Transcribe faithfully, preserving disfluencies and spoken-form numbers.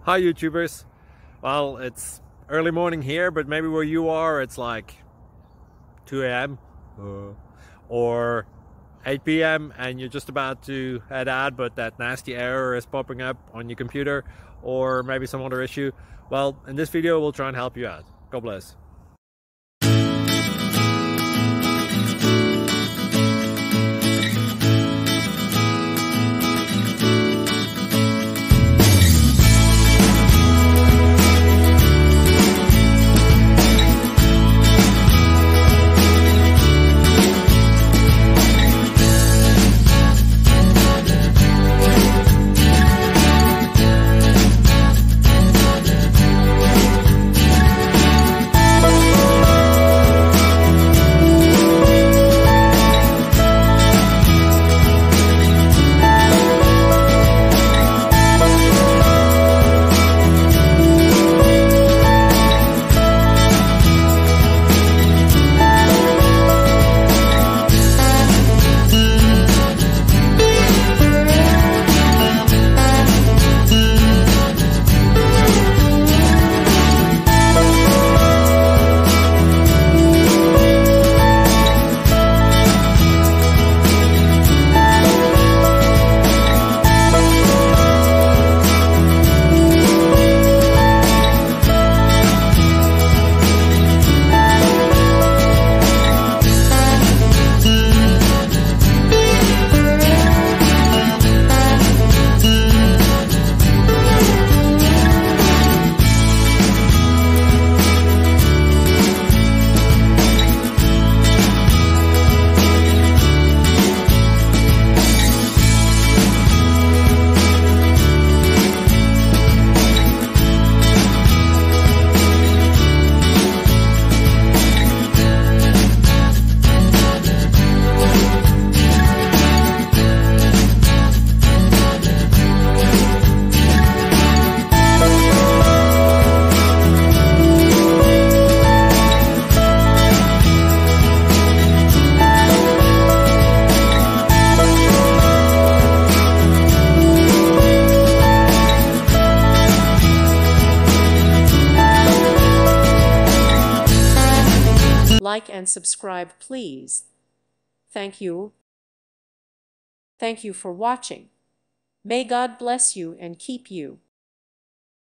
Hi YouTubers. Well, it's early morning here, but maybe where you are it's like two A M uh, or eight P M and you're just about to head out, but that nasty error is popping up on your computer, or maybe some other issue. Well, in this video we'll try and help you out. God bless. Like and subscribe, please. Thank you. Thank you for watching. May God bless you and keep you.